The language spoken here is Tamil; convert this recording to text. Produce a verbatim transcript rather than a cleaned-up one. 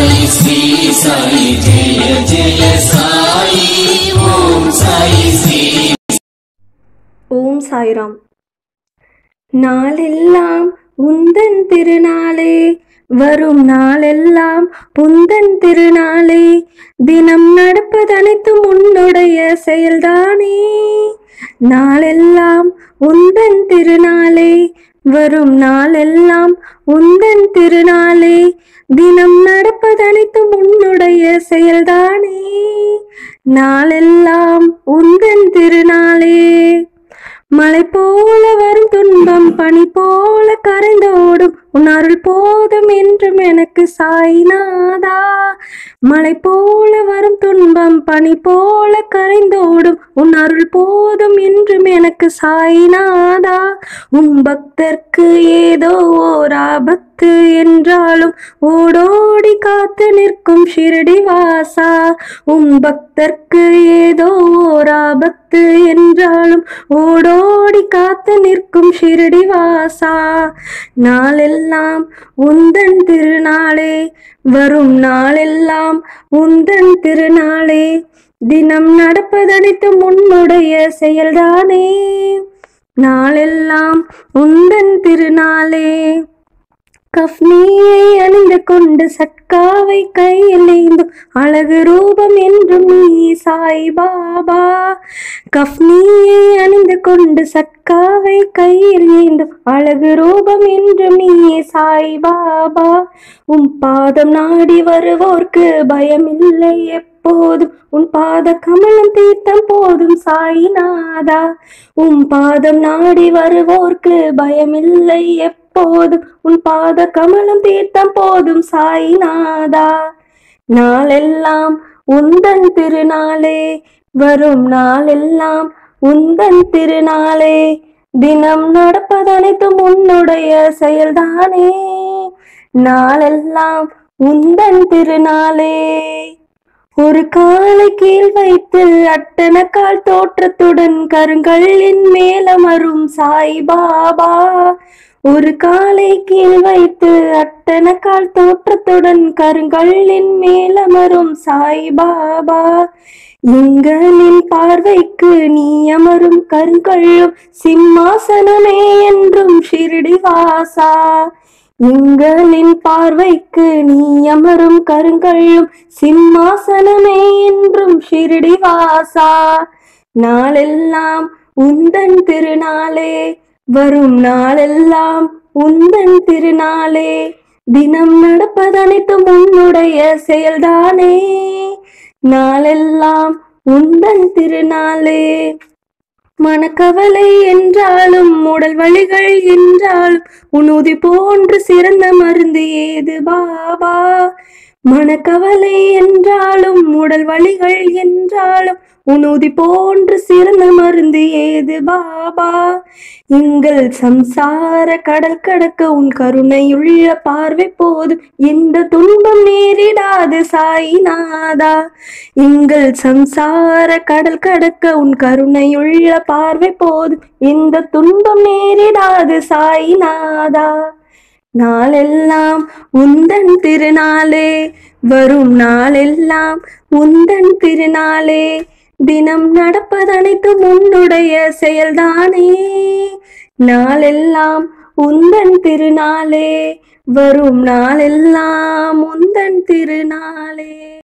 साई श्री साई जय जय साई ओम साई श्री ஓம் சாய்ராம். நாளெல்லாம் உந்தன் திருநாளே, வரும் நாளெல்லாம் உந்தன் திருநாளே, தினம் நடப்பதனைத்தும் உன்னுடைய செயல்தானே. நாளெல்லாம் உந்தன் திருநாளே, வரும் நாளெல்லாம் உந்தன் திருநாளே, தினம் நடப்பதனைத்தும் உன்னுடைய செயல்தானே. நாளெல்லாம் உந்தன் திருநாளே. மலை போல வரும் துன்பம் பனி போல கரைந்தோடும் உன் அருள் போதும் என்றும் எனக்கு சாய்நாதா. மலை போல வரும் துன்பம் பனி போல கரைந்தோடும் உன் அருள் போதும் என்றும் எனக்கு சாய்நாதா. உம் பக்தர்க்கு ஏதோ ஓர் ஆபத்து என்றாலும் ஓடோடி காத்து நிற்கும் ஷிரடி வாசா. உம் பக்தர்க்கு ஏதோ ஓர் ஆபத்து என்றாலும் ஓடோடி காத்து நிற்கும் ஷிரடி வாசா. நாளெல்லாம் உந்தன் திருநாளே, வரும் நாளெல்லாம் உந்தன் திருநாளே, தினம் நடப்பதனைத்தும் உன்னுடைய செயல்தானே. நாளெல்லாம் உந்தன் திருநாளே. கஃப்னியை அணிந்து கொண்டு சட்காவை கையில் ஏந்தும் அழகு ரூபம் என்றும் நீ சாய் பாபா. கஃப்னியை அணிந்து கொண்டு சட்காவை கையில் ஏந்தும் அழகு ரூபம் என்றும் நீ சாய் பாபா. உன் பாதம் நாடி வருவோர்க்கு பயமில்லை எப்போதும், உன் பாத கமலம் தீர்த்தம் போதும் சாய்நாதா. உன் பாதம் நாடி வருவோர்க்கு பயமில்லை எப்போதும், உன் பாத கமலம் தீர்த்தம் போதும் சாய்நாதா. நாளெல்லாம் உந்தன் திருநாளே, வரும் நாளெல்லாம் உந்தன் திருநாளே, தினம் நடப்பதனைத்தும் உன்னுடைய செயல்தானே. நாளெல்லாம் உந்தன் திருநாளே. ஒரு காலை கீழ் வைத்து அட்டன கால் தோற்றத்துடன் கருங்கல்லின் மேலமரும் சாய் பாபா. ஒரு காலை கீழ் வைத்து அட்டன கால் தோற்றத்துடன் கருங்கல்லின் மேலமரும் சாய் பாபா. எங்களின் பார்வைக்கு நீ அமரும் கருங்கல்லும் சிம்மாசனமே என்றும் ஷிரடி வாசா. எங்களின் பார்வைக்கு நீ அமரும் கருங்கல்லும் சிம்மாசனமே என்றும் ஷிரடி வாசா. நாளெல்லாம் உந்தன் திருநாளே, வரும் நாளெல்லாம் உந்தன் திருநாளே, தினம் நடப்பதனைத்தும் உன்னுடைய செயல்தானே. நாளெல்லாம் உந்தன் திருநாளே. மனக்கவலை என்றாலும் உடல் வலிகள் என்றாலும் உன்னுதி போன்று சிறந்த மருந்து ஏது பாபா. மனக்கவலை என்றாலும் உடல் வலிகள் என்றாலும் உன்னுதி போன்று சிறந்த மருந்து ஏது பாபா. எங்கள் சம்சார கடல் கடக்க உன் கருணையுள்ள பார்வை போதும், எந்த துன்பம் நேரிடாது சாய்நாதா. எங்கள் சம்சார கடல் கடக்க உன் கருணையுள்ள பார்வை போதும், எந்த துன்பம் நேரிடாது சாய்நாதா. நாளெல்லாம் உந்தன் திருநாளே, வரும் நாளெல்லாம் உந்தன் திருநாளே, தினம் நடப்பதனைத்தும் உன்னுடைய செயல்தானே. நாளெல்லாம் உந்தன் திருநாளே, வரும் நாளெல்லாம் உந்தன் திருநாளே.